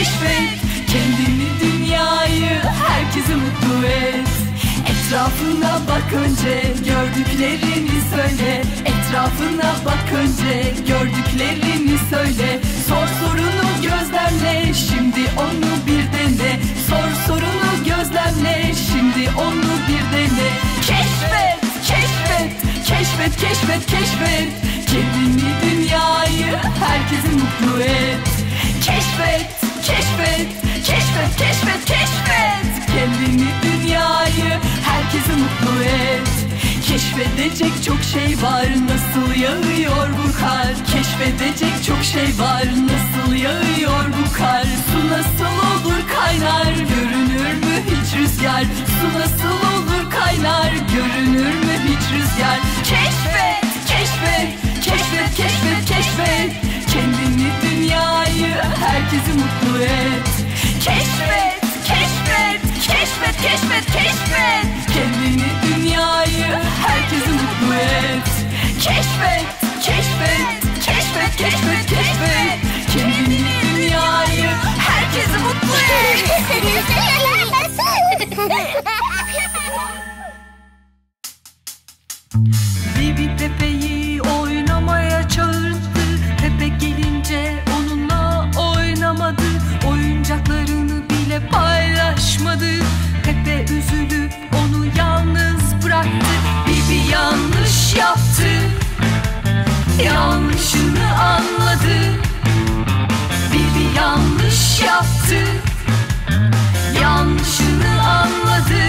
keşfet. Kendini, dünyayı, herkesi mutlu et. Etrafına bak önce, gördüklerini söyle. Etrafına bak önce, gördüklerini söyle. Sor sorunu gözlemle, şimdi onu bir dene. Sor sorunu gözlemle, şimdi onu bir dene. Keşfet, keşfet, keşfet, keşfet, keşfet. Kendini, dünyayı, herkesi mutlu et. Keşfet, keşfet, keşfet, keşfet, keşfet. Kendini, dünyayı, herkesi mutlu et. Keşfedecek çok şey var, nasıl yağıyor bu kar. Keşfedecek çok şey var, nasıl yağıyor bu kar. Su nasıl olur kaynar, görünür mü hiç rüzgar. Su nasıl olur kaynar, görünür mü hiç rüzgar. Keşfet, keşfet, keşfet, keşfet, keşfet. Kendini, dünyayı, herkesi mutlu et. Keşfet, keşfet, keşfet, keşfet, keşfet. Kendini, dünyayı, herkesi mutlu et. Keşfet, keşfet, keşfet, keşfet, keşfet. Kendini, dünyayı, herkesi mutlu et. Bibi Pepe'yi oynamaya çağırdı. Pepe gelince onunla oynamadı. Oyuncaklarını bile paylaşmadı. Pepe üzülüp onu yalnız bıraktı. Bibi yanlış yaptı, yanlışını anladı. Bibi yanlış yaptı, yanlışını anladı.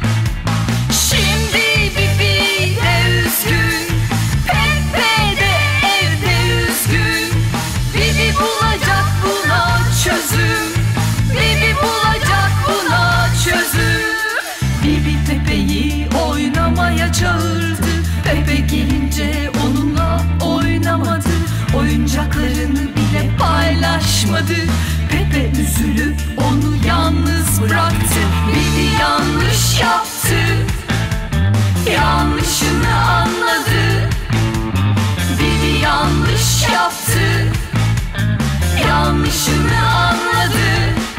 Şimdi Bibi de üzgün, Pepe de evde üzgün. Bibi bulacak buna çözüm, Bibi bulacak buna çözüm. Bibi Pepe'yi oynamaya çağırdı. Pepe gelince onunla oynamadı. Oyuncaklarını bile paylaşmadı. Pepe üzülüp onu yalnız bıraktı. Bibi yanlış yaptı, yanlışını anladı. Bibi yanlış yaptı, yanlışını anladı.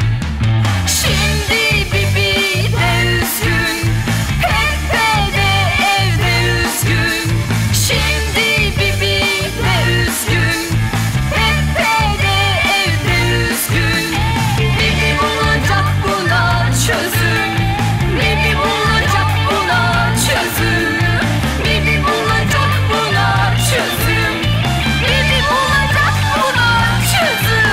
Şimdi Bibi de üzgün, Pepe de evde üzgün. Şimdi Bibi de üzgün, Pepe de evde üzgün. Bibi bulacak buna çözüm, Bibi bulacak buna çözüm. Bibi bulacak buna çözüm, Bibi bulacak buna çözüm.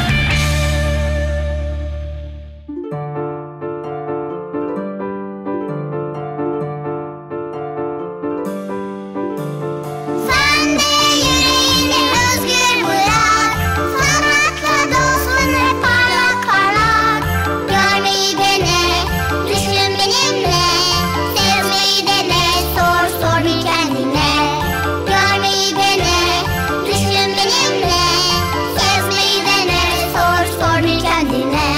Sen de yüreğini özgür bırak. Sanatla dostunu parlak parlak. Görmeyi dene, düşün benimle. Sevmeyi dene, sor sor bir kendine. Görmeyi dene, düşün benimle. Sevmeyi dene, sor sor bir kendine.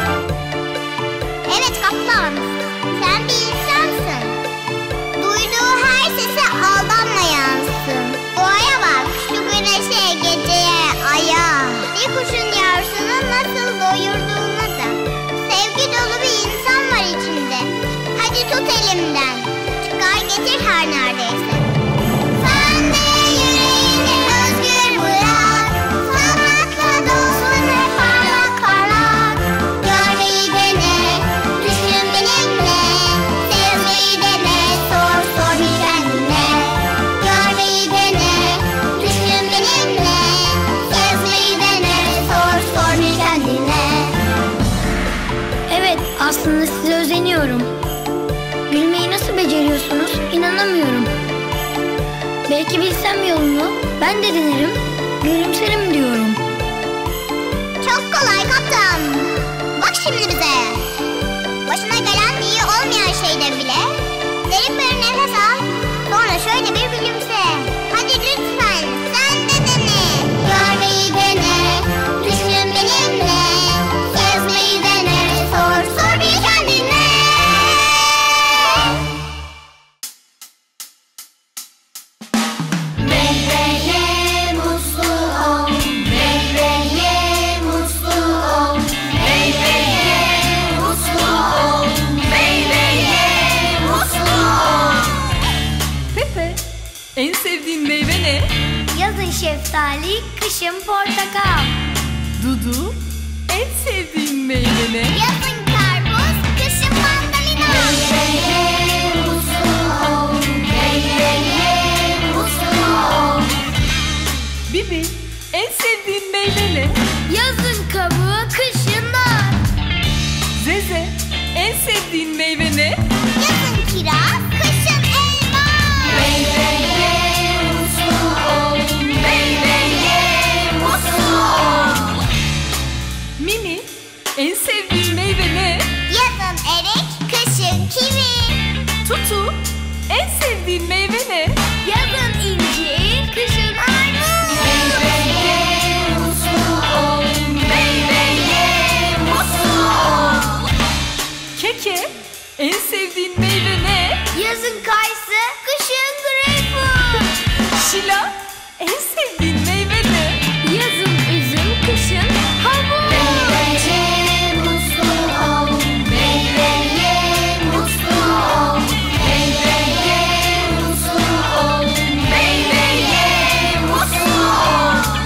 Evet kaplan, sen bir insansın. Duyduğu her sese aldanmayansın. Doğaya bak, şu güneşe, geceye, aya. Bir kuşun yavrusunu nasıl doyurduğunu da. Sevgi dolu bir insan var içinde. Hadi tut elimden, çıkar getir her neredeyse. Sen de yüreğini özgür bırak. Sanatla dostunu parlak parlak. Görmeyi dene, düşün benimle. Sevmeyi dene, sor sor bir kendine. Görmeyi dene, düşün benimle. Sevmeyi dene, sor sor bir kendine. Evet, aslında size özeniyorum. Gülmeyi nasıl beceriyorsunuz? İnanamıyorum. Belki bilsem yolunu ben de denerim, gülümserim diyorum. Çok kolay kaptan. Bak şimdi bize. Başına gelen iyi olmayan şeyden bile derin bir nefes al. Sonra şöyle bir gülümse. Hadi lütfen sen de dene. Görmeyi dene, düşün benimle. Sevmeyi dene, sor sor bir kendine. Meyveyle mutlu ol, meyveyle mutlu ol. Dudu, en sevdiğin meyve ne? Yazın karpuz, kışın mandalina. Meyveye mutlu ol, meyveye mutlu ol. Bibi, en sevdiğin meyve ne? Yazın kabuğu, kışın nar. Zeze, en sevdiğin meyve ne? Yazın kiraz, kışın elma. Meyveye mutlu ol, meyveye mutlu ol. Mimi, en sevdiğin meyve ne? Yazın erik, kışın kivi. Tutu, en sevdiğin meyve ne? Yazın incir, kışın armut. Meyveye mutlu ol, meyveye mutlu ol. Keke, en sevdiğin meyve ne? Yazın kayısı, kışın greyfurt. Şila, en sevdiğin meyve ne? Yazın üzüm, kışın havuç. Meyveye mutlu ol, meyveye mutlu ol. Meyveye mutlu ol, meyveye mutlu ol.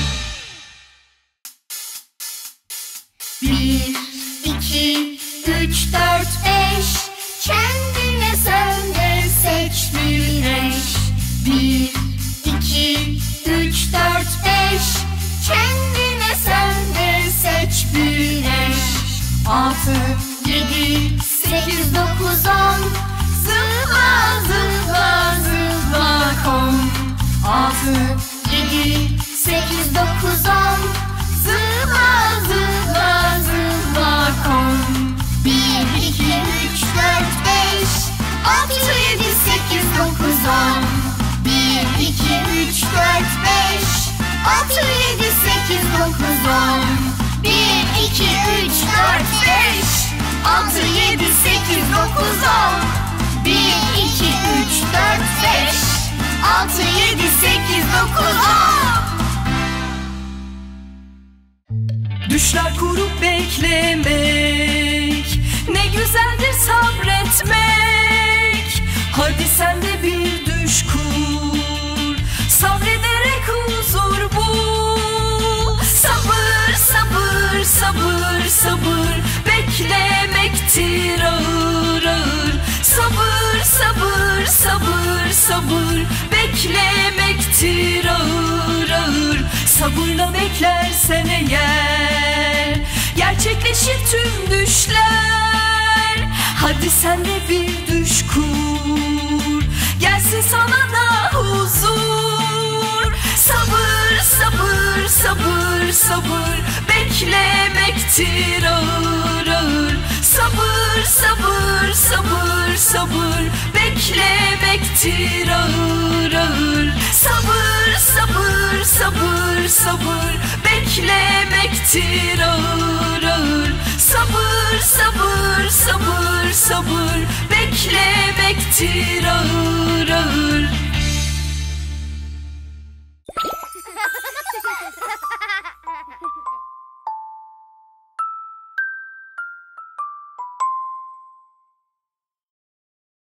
1, 2, 3, 4, 5. Kendine sen de seç bir eş. 1, 2, 3, 4, 5. Kendine sen de seç bir eş. 6, 7, 8, 9, 10. Zıpla zıpla zıpla kon. 6, 7, 8, 9, 10. Zıpla zıpla zıpla kon. 1, 2, 3, 4, 5. 6, 7, 8, 9, 10. 1, 2, 3, 4, 5. 6, 7, 8, 9, 10. 1, 2, 3, 4, 5. 6, 7, 8, 9, 10. 1, 2, 3, 4, 5. 6, 7, 8, 9, 10. Düşler kurup beklemek, ne güzeldir sabretmek. Hadi sen de bir düş kur, sabrederek huzur bul. Sabır, sabır, sabır, sabır, beklemektir ağır ağır. Sabır, sabır, sabır, sabır, beklemektir ağır ağır. Sabırla beklersen eğer, gerçekleşir tüm düşler. Hadi sen de bir düş kur, gelsin sana da huzur. Sabır, sabır, sabır, sabır, beklemektir ağır ağır. Sabır, sabır, sabır, sabır, beklemektir ağır ağır. Sabır, sabır, sabır, sabır, beklemektir ağır ağır. Sabır, sabır, sabır, sabır, beklemektir ağır ağır.